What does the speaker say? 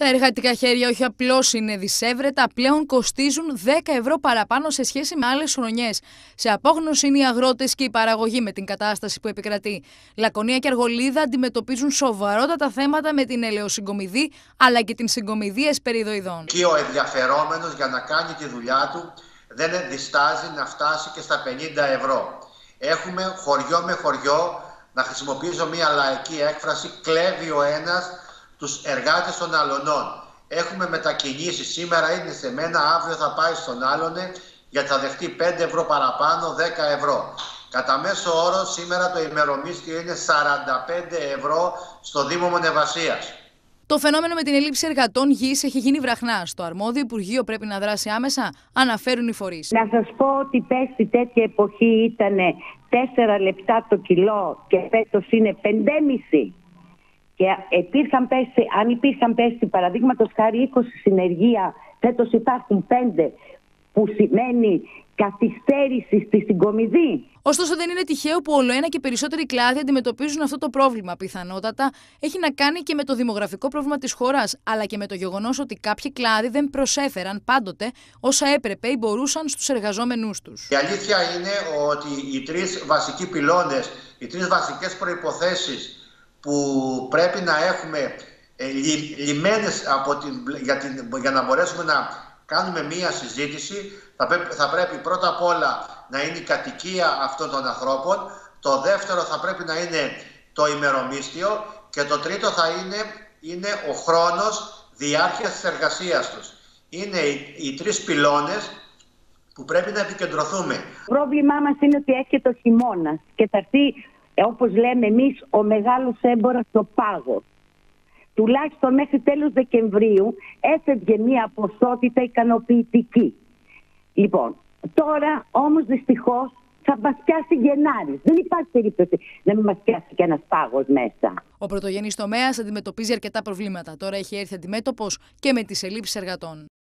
Τα εργατικά χέρια όχι απλώς είναι δισεύρετα, πλέον κοστίζουν 10 ευρώ παραπάνω σε σχέση με άλλες χρονιές. Σε απόγνωση είναι οι αγρότες και η παραγωγή με την κατάσταση που επικρατεί. Λακωνία και Αργολίδα αντιμετωπίζουν σοβαρότατα θέματα με την ελαιοσυγκομιδή αλλά και την συγκομιδή εσπεριδοειδών. Και ο ενδιαφερόμενος για να κάνει τη δουλειά του δεν διστάζει να φτάσει και στα 50 ευρώ. Έχουμε χωριό με χωριό, να χρησιμοποιήσω μια λαϊκή έκφραση, κλέβει ο ένας τους εργάτες των αλωνών. Έχουμε μετακινήσει, σήμερα είναι σε μένα, αύριο θα πάει στον άλλονε, γιατί θα δεχτεί 5 ευρώ παραπάνω, 10 ευρώ. Κατά μέσο όρο σήμερα το ημερομίσθιο είναι 45 ευρώ στο Δήμο Μονεβασίας. Το φαινόμενο με την έλλειψη εργατών γης έχει γίνει βραχνά. Στο αρμόδιο Υπουργείο πρέπει να δράσει άμεσα, αναφέρουν οι φορείς. Να σας πω ότι πέρσι τέτοια εποχή ήταν 4 λεπτά το κιλό και φέτος είναι 5,5. Και αν υπήρχαν πέρσι παραδείγματος χάρη 20 συνεργεία, φέτος υπάρχουν 5, που σημαίνει καθυστέρηση στη συγκομιδή. Ωστόσο, δεν είναι τυχαίο που ολοένα και περισσότεροι κλάδοι αντιμετωπίζουν αυτό το πρόβλημα. Πιθανότατα έχει να κάνει και με το δημογραφικό πρόβλημα της χώρας, αλλά και με το γεγονός ότι κάποιοι κλάδοι δεν προσέφεραν πάντοτε όσα έπρεπε ή μπορούσαν στους εργαζόμενούς τους. Η αλήθεια είναι ότι οι 3 βασικοί πυλώνες, οι 3 βασικές προϋποθέσεις που πρέπει να έχουμε λιμένες για να μπορέσουμε να κάνουμε μία συζήτηση, θα πρέπει πρώτα απ' όλα να είναι η κατοικία αυτών των ανθρώπων, το δεύτερο θα πρέπει να είναι το ημερομίσθιο και το τρίτο θα είναι ο χρόνος διάρκειας της εργασίας τους. Είναι οι 3 πυλώνες που πρέπει να επικεντρωθούμε. Το πρόβλημά μας είναι ότι έρχεται ο χειμώνας και θα έρθει, όπως λέμε εμείς, ο μεγάλος έμπορας στο πάγο. Τουλάχιστον μέχρι τέλος Δεκεμβρίου έφευγε μία ποσότητα ικανοποιητική. Λοιπόν, τώρα όμως δυστυχώς θα μας πιάσει Γενάρης. Δεν υπάρχει περίπτωση να μην μας πιάσει και ένας πάγος μέσα. Ο πρωτογενής τομέας αντιμετωπίζει αρκετά προβλήματα. Τώρα έχει έρθει αντιμέτωπος και με τις ελλείψεις εργατών.